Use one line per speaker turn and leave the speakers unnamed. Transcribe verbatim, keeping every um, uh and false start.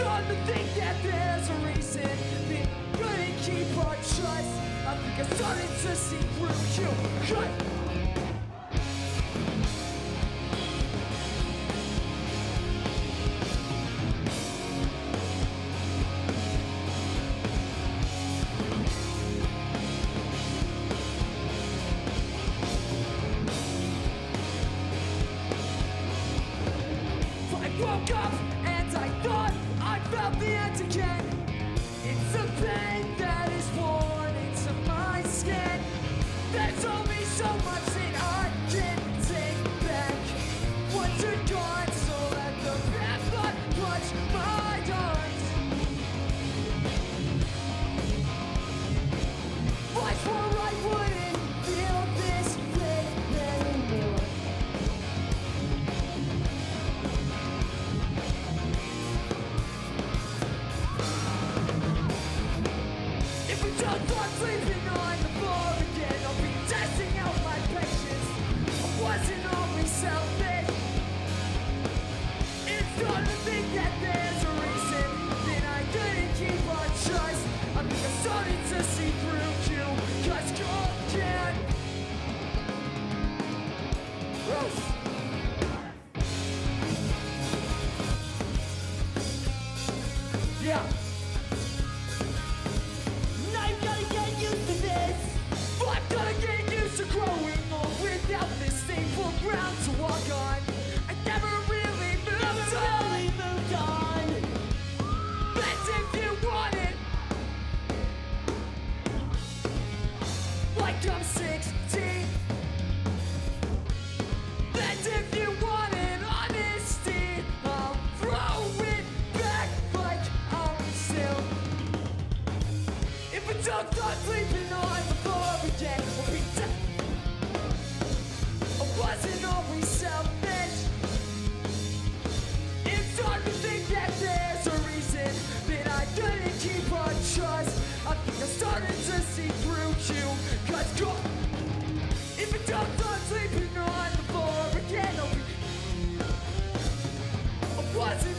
starting to think that there's a reason that couldn't keep our trust. I think I'm starting to see through you. Cut. I woke up and I thought I felt the end again. It's a pain that is born into my skin. There's only so much that I can take back. Once you're gone, so let the bad blood clutch my arms. Life where I wouldn't feel this way anymore. If we don't start sleeping on the floor again, I'll be testing out my patience. I wasn't always selfish. It's starting to think that there's a reason that I couldn't keep our trust. I think I'm starting to see through you, cause you can't. Gross. Yeah. I'm gonna get used to growing old without this stable ground to walk on. I never really moved never on. Really moved on. That's if you want it. Like I'm sixteen. That's if you want it. Honesty, I'll throw it back like I'm still. If I don't start sleeping on the floor again, I'll be dead. I wasn't always selfish. It's hard to think that there's a reason that I couldn't keep our trust. I think I'm starting to see through you, cause go. If I don't start sleeping on the floor again, I'll be I wasn't